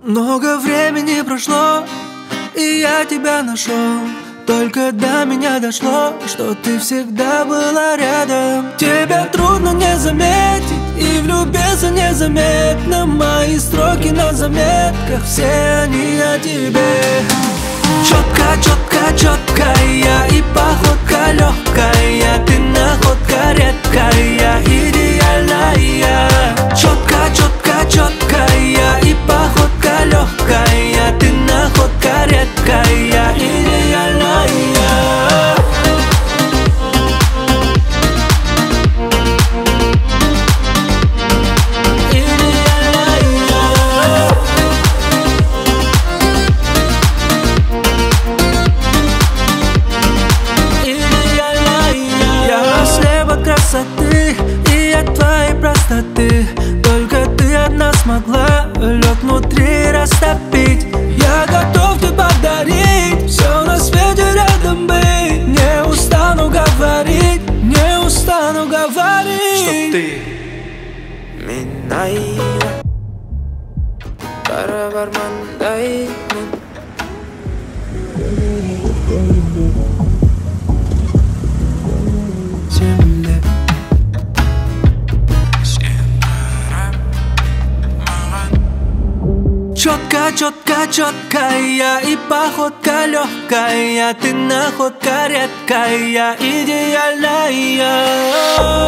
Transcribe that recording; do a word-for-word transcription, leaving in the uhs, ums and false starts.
Много времени прошло, и я тебя нашел. Только до меня дошло, что ты всегда была рядом. Тебя трудно не заметить, и влюбиться незаметно. Мои строки на заметках, все они о тебе. Четко, четко, четкая, и походка легкая. Ты находка редкая, идеальная. Четко, четко, четкая, и походка легкая. Ты находка редкая, идеальная. Красоты и от твоей простоты. Только ты одна смогла лед внутри растопить. Я готов тебе подарить все на свете рядом быть. Не устану говорить, не устану говорить, что ты меня Карабармандай. Четко, четко, четкая, и походка легкая. Ты находка редкая, идеальная.